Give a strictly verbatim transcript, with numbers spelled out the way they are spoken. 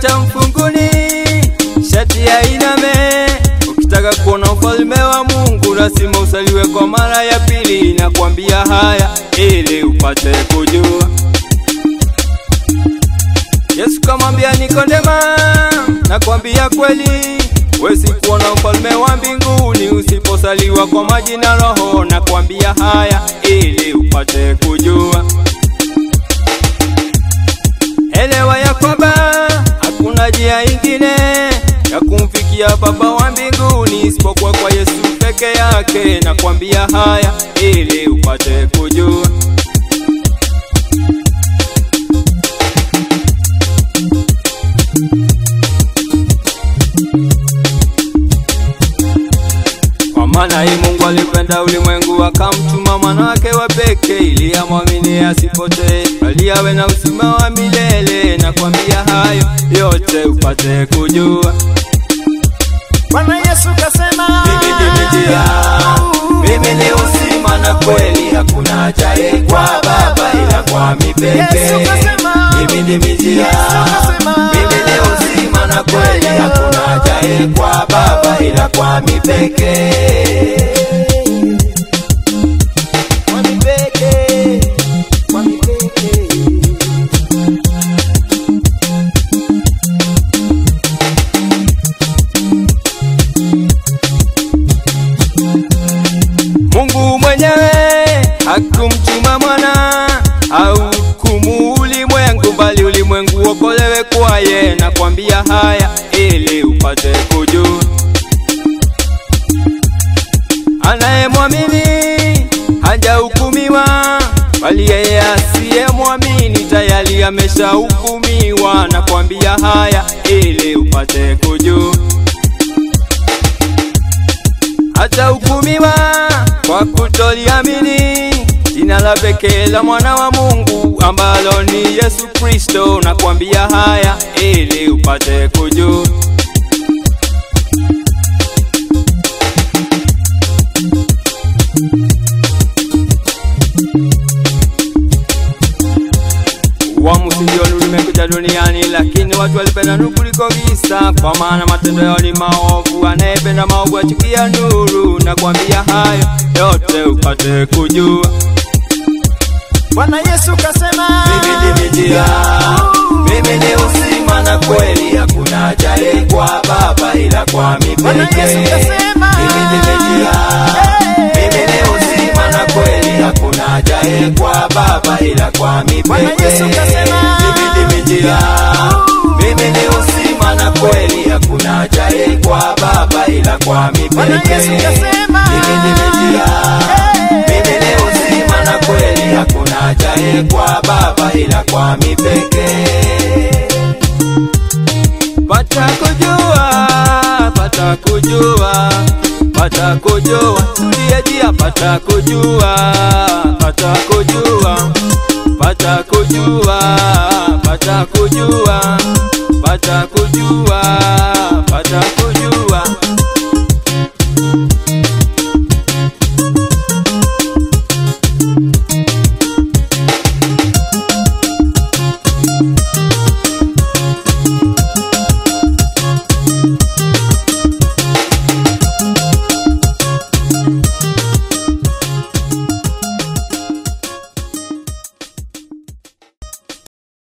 hata mfunguni shati ya iname. Ukitaka kuona ufalme wa Mungu lazima usaliwe kwa mara ya pili. Nakwambia haya ili upate kujua. Yesu kamwambia Nikodema, nakwambia kweli wezi kuona ufalme wa mbinguni usiposaliwa kwa maji na Roho. Nakwambia haya ili upate kujua. Elewa ya kwamba hakuna njia ingine ya kumfikia Baba wa mbinguni isipokuwa kwa Yesu peke yake. Nakwambia haya ili upate kujua. Kwa maana hii Mungu alipenda ulimwengu akamtuma mwana wake wa pekee ili amwamini asipotee bali awe na uzima wa milele. Nakwambia hayo yote upate kujua. Bwana Yesu kasema, mimi ndimi njia, mimi ni uzima na kweli, hakuna ajaye kwa Baba ila kwa mimi pekee. Yesu kasema, mimi ndimi njia, mimi ni uzima na kweli, hakuna ajaye kwa Baba ila kwa mimi pekee. Kwa mimi pekee, kwa mimi pekee. Mungu mwenyewe hakumtuma mwana au kumu ulimwengu bali ulimwengu uokolewe kwaye. Nakwambia haya ili upate kujua. Anayemwamini hajahukumiwa bali yeye asiyemwamini tayari ameshahukumiwa. Nakwambia haya ili upate kujua. Atahukumiwa kwa kutoliamini jina la pekee la mwana wa Mungu ambalo ni Yesu Kristo. Nakwambia haya ili upate kujua. Uamuzi ndio nuru imekuja duniani, lakini watu walipenda nuru kuliko giza, kwa maana matendo yao ni maovu. Anayependa maovu achukia nuru. Nakwambia hayo yote upate kujua. Bwana Yesu kasema, mimi ndimi njia, mimi ni uzima na kweli, hakuna ajaye kwa Baba ila kwa mimi pekee. Bwana Yesu kasema, mimi ndimi njia, mimi ni uzima na kweli, hakuna ajaye kwa Baba ila kwa mimi pekee. Bwana Yesu kasema, mimi ndimi njia, mimi ni uzima na kweli, hakuna ajaye kwa Baba ila kwa mimi pekee. Bwana Yesu kasema, mimi ndimi njia, mimi ni uzima na kweli, hakuna ajaye kwa Baba ila kwa mimi pekee. Pata kujua, pata kujua, pata kujua, tulia jia, pata kujua, pata kujua, pata kujua, pata kujua, pata kujua, pata kujua.